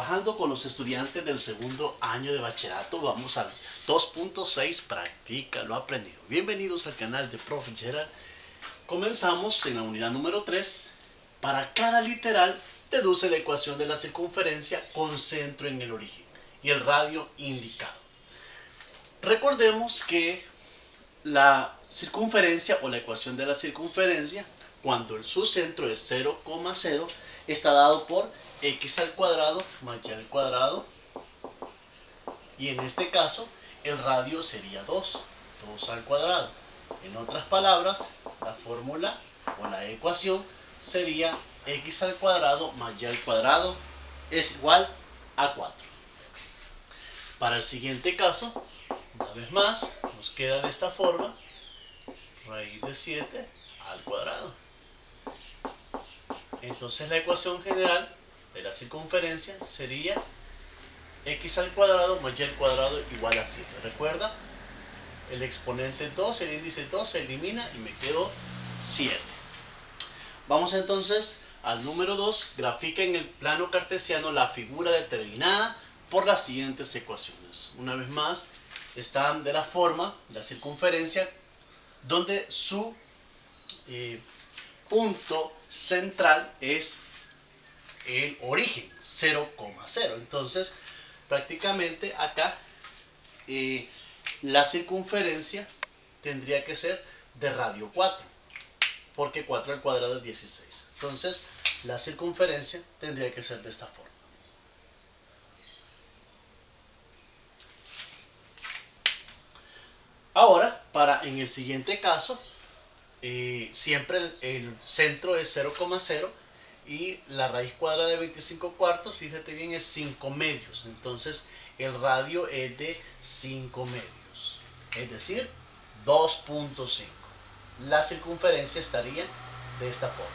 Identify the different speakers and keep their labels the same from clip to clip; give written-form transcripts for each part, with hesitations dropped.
Speaker 1: trabajando con los estudiantes del segundo año de bachillerato. Vamos al 2.6, practica lo aprendido. Bienvenidos al canal de Prof. Gerald. Comenzamos en la unidad número 3. Para cada literal, deduce la ecuación de la circunferencia con centro en el origen y el radio indicado. Recordemos que la circunferencia o la ecuación de la circunferencia, cuando su centro es 0,0, está dado por x al cuadrado más y al cuadrado, y en este caso el radio sería 2 al cuadrado. En otras palabras, la fórmula o la ecuación sería x al cuadrado más y al cuadrado es igual a 4. Para el siguiente caso, una vez más, nos queda de esta forma: raíz de 7 al cuadrado. Entonces la ecuación general de la circunferencia sería x al cuadrado más y al cuadrado igual a 7. Recuerda, el exponente 2, el índice 2 se elimina y me quedo 7. Vamos entonces al número 2. Grafica en el plano cartesiano la figura determinada por las siguientes ecuaciones. Una vez más, están de la forma, la circunferencia, donde su punto central es el origen, 0,0. Entonces, prácticamente acá la circunferencia tendría que ser de radio 4, porque 4 al cuadrado es 16. Entonces, la circunferencia tendría que ser de esta forma. Ahora, en el siguiente caso, siempre el centro es 0,0 y la raíz cuadrada de 25 cuartos, fíjate bien, es 5 medios. Entonces el radio es de 5 medios, es decir, 2.5. La circunferencia estaría de esta forma.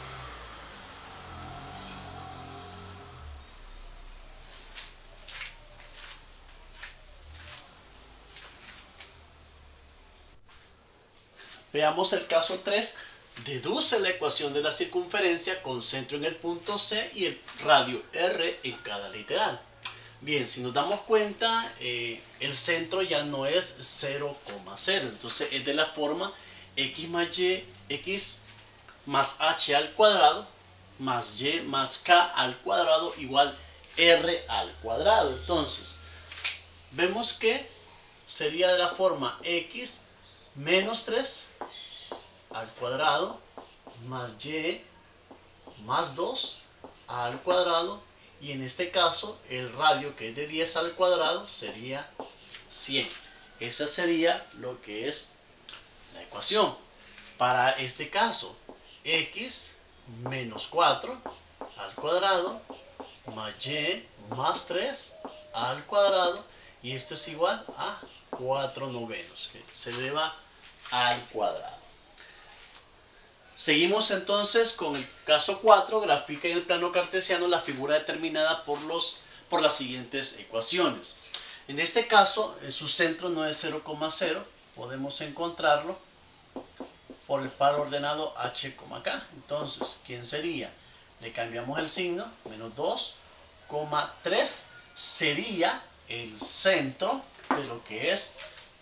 Speaker 1: Veamos el caso 3. Deduce la ecuación de la circunferencia con centro en el punto C y el radio R en cada literal. Bien, si nos damos cuenta, el centro ya no es 0,0. Entonces es de la forma x más y, x más h al cuadrado más y más k al cuadrado igual r al cuadrado. Entonces, vemos que sería de la forma x menos 3 al cuadrado más y más 2 al cuadrado, y en este caso el radio, que es de 10 al cuadrado, sería 100. Esa sería lo que es la ecuación. Para este caso, x menos 4 al cuadrado más y más 3 al cuadrado, y esto es igual a 4 novenos, que se eleva al cuadrado. Seguimos entonces con el caso 4. Grafica en el plano cartesiano la figura determinada por las siguientes ecuaciones. En este caso, su centro no es 0,0. Podemos encontrarlo por el par ordenado h, k. Entonces, ¿quién sería? Le cambiamos el signo, menos 2,3 sería el centro de lo que es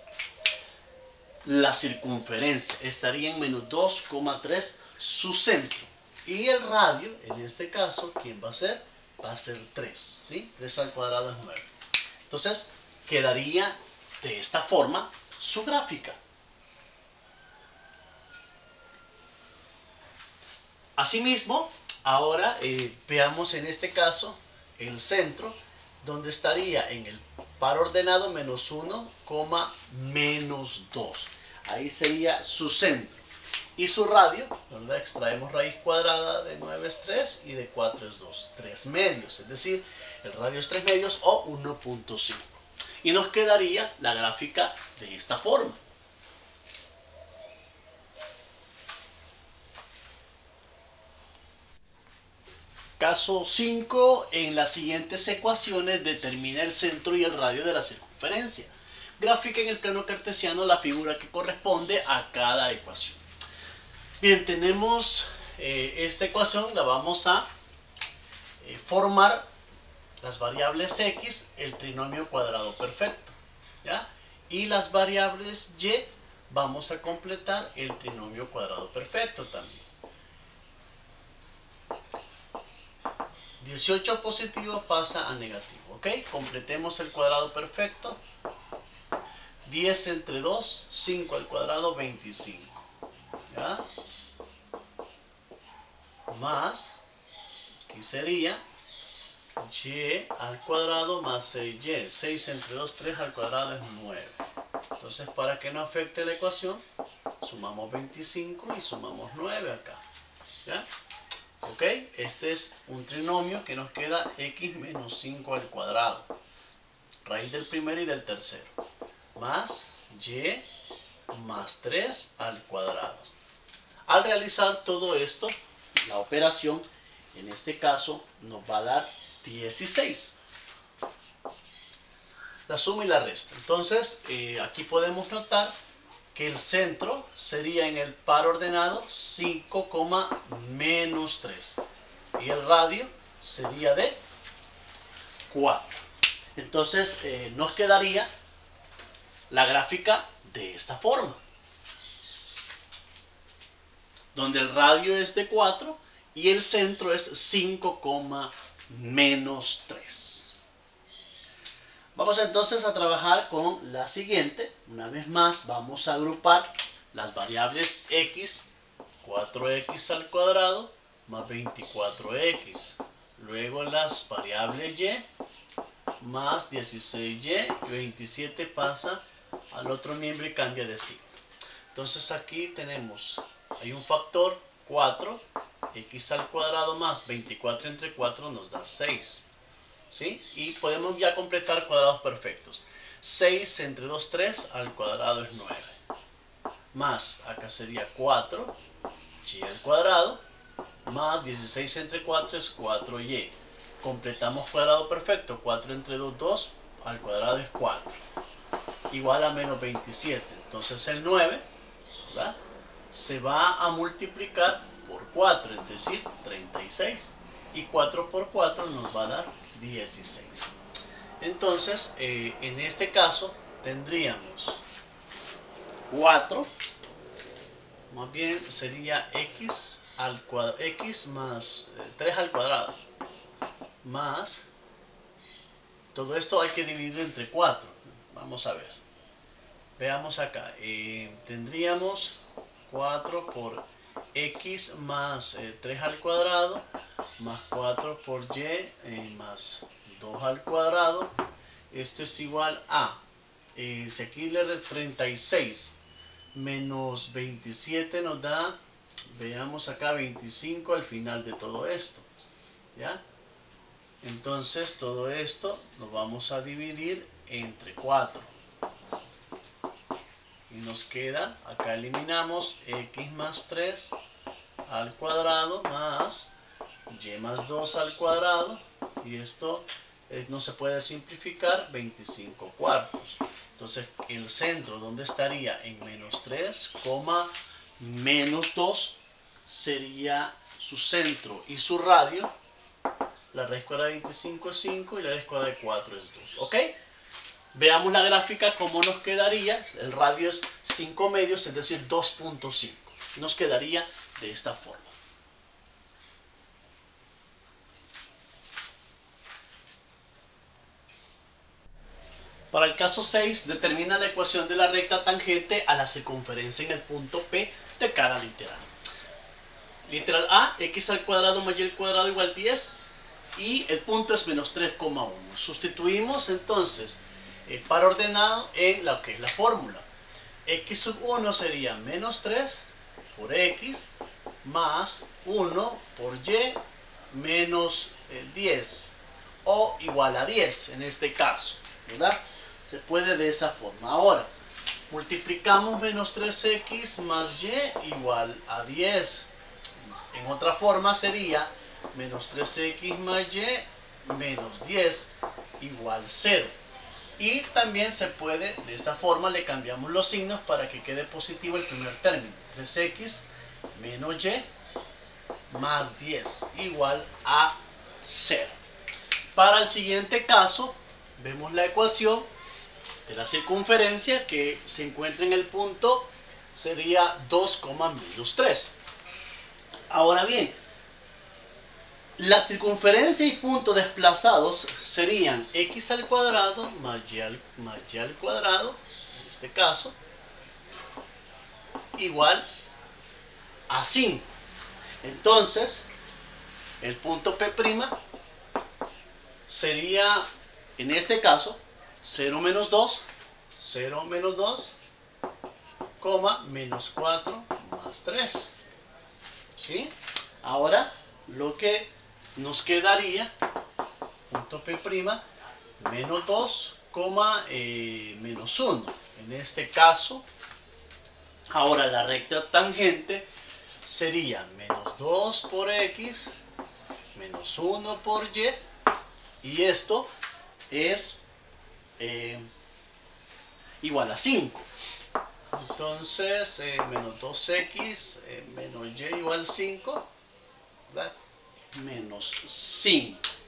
Speaker 1: la circunferencia. Estaría en menos 2,3 su centro. Y el radio, en este caso, ¿quién va a ser? Va a ser 3. ¿Sí? 3 al cuadrado es 9. Entonces, quedaría de esta forma su gráfica. Asimismo, ahora veamos en este caso el centro, donde estaría en el par ordenado menos 1, menos 2. Ahí sería su centro. Y su radio, ¿verdad? Extraemos raíz cuadrada de 9 es 3 y de 4 es 2. 3 medios, es decir, el radio es 3 medios o 1.5. Y nos quedaría la gráfica de esta forma. Caso 5. En las siguientes ecuaciones determina el centro y el radio de la circunferencia. Grafica en el plano cartesiano la figura que corresponde a cada ecuación. Bien, tenemos esta ecuación, la vamos a formar las variables x, el trinomio cuadrado perfecto, ¿ya? Y las variables y vamos a completar el trinomio cuadrado perfecto también. 18 positivo pasa a negativo, ¿ok? Completemos el cuadrado perfecto. 10 entre 2, 5 al cuadrado, 25, ¿ya? Más, aquí sería y al cuadrado más 6y. 6 entre 2, 3 al cuadrado es 9. Entonces, para que no afecte la ecuación, sumamos 25 y sumamos 9 acá, ¿ya? Ok, este es un trinomio que nos queda x menos 5 al cuadrado, raíz del primero y del tercero, más y más 3 al cuadrado. Al realizar todo esto, la operación, en este caso, nos va a dar 16. La suma y la resta. Entonces, aquí podemos notar que el centro sería en el par ordenado 5, menos 3. Y el radio sería de 4. Entonces, nos quedaría la gráfica de esta forma, donde el radio es de 4 y el centro es 5, menos 3. Vamos entonces a trabajar con la siguiente. Una vez más vamos a agrupar las variables x, 4x al cuadrado más 24x. Luego las variables y más 16y, y 27 pasa al otro miembro y cambia de signo. Entonces aquí tenemos, hay un factor 4, x al cuadrado más 24 entre 4 nos da 6. ¿Sí? Y podemos ya completar cuadrados perfectos. 6 entre 2, 3 al cuadrado es 9. Más, acá sería 4, y al cuadrado, más 16 entre 4 es 4y. Completamos cuadrado perfecto. 4 entre 2, 2, al cuadrado es 4. Igual a menos 27. Entonces el 9, ¿verdad?, se va a multiplicar por 4, es decir, 36. Y 4 por 4 nos va a dar 16. Entonces, en este caso, tendríamos 4, más bien sería x al cuadrado, x más 3 al cuadrado, más, todo esto hay que dividir entre 4. Vamos a ver. Veamos acá. Tendríamos 4 por x más 3 al cuadrado más 4 por y más 2 al cuadrado. Esto es igual a, si aquí le resta 36 menos 27 nos da, veamos acá, 25 al final de todo esto, ¿ya? Entonces todo esto lo vamos a dividir entre 4. Y nos queda, acá eliminamos x más 3 al cuadrado más y más 2 al cuadrado. Y esto no se puede simplificar, 25 cuartos. Entonces el centro, ¿dónde estaría? En menos 3, menos 2 sería su centro y su radio. La raíz cuadrada de 25 es 5 y la raíz cuadrada de 4 es 2. ¿Ok? Veamos la gráfica, cómo nos quedaría. El radio es 5 medios, es decir, 2.5. Nos quedaría de esta forma. Para el caso 6, determina la ecuación de la recta tangente a la circunferencia en el punto P de cada literal. Literal A, x al cuadrado más y al cuadrado igual 10. Y el punto es menos 3,1. Sustituimos entonces el par ordenado en lo que es la fórmula. X sub 1 sería menos 3 por x más 1 por y menos 10 o igual a 10 en este caso, ¿verdad? Se puede de esa forma. Ahora, multiplicamos menos 3x más y igual a 10. En otra forma sería menos 3x más y menos 10 igual 0. Y también se puede, de esta forma le cambiamos los signos para que quede positivo el primer término. 3x menos y más 10 igual a 0. Para el siguiente caso, vemos la ecuación de la circunferencia que se encuentra en el punto, sería 2, menos 3. Ahora bien, la circunferencia y punto desplazados serían x al cuadrado más y al cuadrado, en este caso, igual a 5. Entonces, el punto P' sería, en este caso, 0 menos 2, menos 4 más 3. ¿Sí? Ahora, lo que nos quedaría, punto P', menos 2, menos 1. En este caso, ahora la recta tangente sería menos 2 por x, menos 1 por y, y esto es igual a 5. Entonces, menos 2x menos y igual 5, ¿verdad? Menos 5.